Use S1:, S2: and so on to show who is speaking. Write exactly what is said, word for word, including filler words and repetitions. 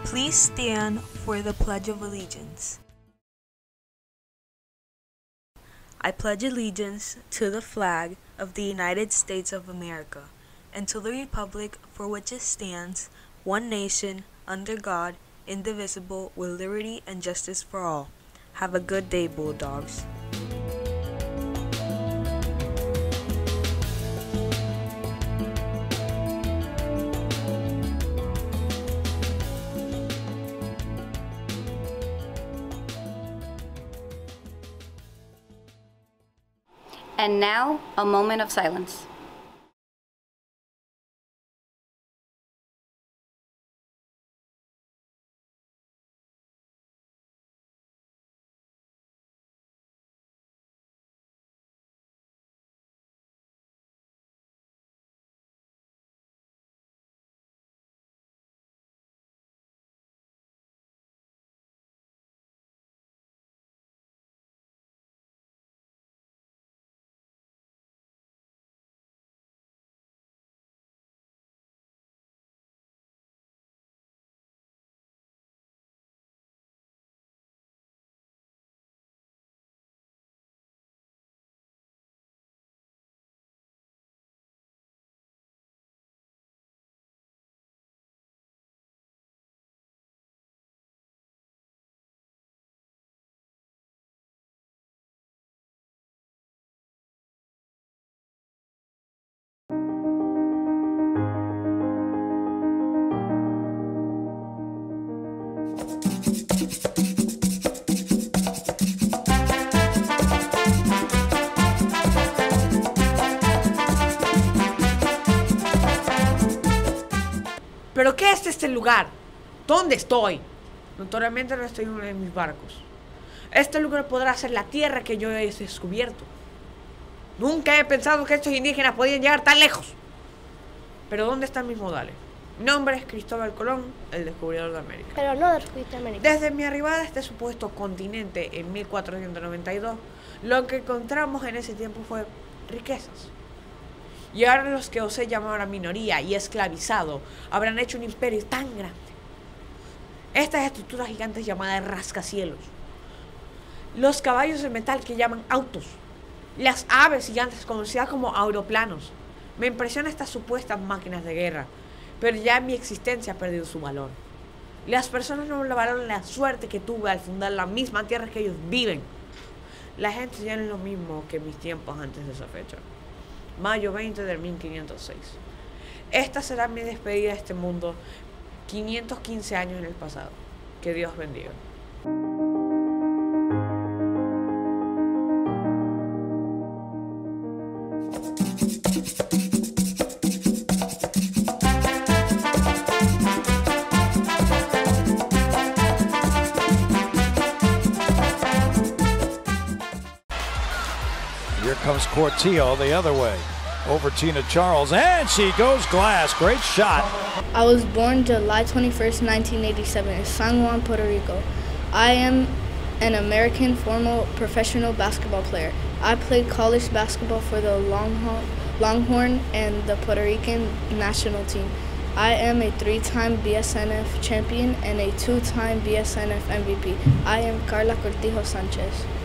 S1: Please stand for the Pledge of Allegiance. I pledge allegiance to the flag of the United States of America and to the republic for which it stands, one nation, under God, indivisible, with liberty and justice for all. Have a good day, Bulldogs.
S2: And now, a moment of silence.
S3: ¿Pero qué es este lugar? ¿Dónde estoy? Notoriamente no estoy en uno de mis barcos. Este lugar podrá ser la tierra que yo he descubierto. Nunca he pensado que estos indígenas podían llegar tan lejos. Pero ¿dónde están mis modales? Mi nombre es Cristóbal Colón, el descubridor de América.
S4: Pero no descubriste América.
S3: Desde mi arribada a este supuesto continente en mil cuatrocientos noventa y dos, lo que encontramos en ese tiempo fue riquezas. Y ahora los que osé llamar a minoría y esclavizado habrán hecho un imperio tan grande. Estas estructuras gigantes llamadas rascacielos. Los caballos de metal que llaman autos. Las aves gigantes conocidas como aeroplanos. Me impresionan estas supuestas máquinas de guerra, pero ya mi existencia ha perdido su valor. Las personas no valoran la suerte que tuve al fundar la misma tierra que ellos viven. La gente ya no es lo mismo que mis tiempos antes de esa fecha. Mayo veinte del mil quinientos seis. Esta será mi despedida de este mundo, quinientos quince años en el pasado. Que Dios bendiga.
S5: Here comes Cortillo the other way. Over Tina Charles, and she goes glass. Great shot.
S6: I was born July twenty-first, nineteen eighty-seven in San Juan, Puerto Rico. I am an American former professional basketball player. I played college basketball for the Longhorn, Longhorn and the Puerto Rican national team. I am a three-time B S N F champion and a two-time B S N F M V P. I am Carla Cortijo Sanchez.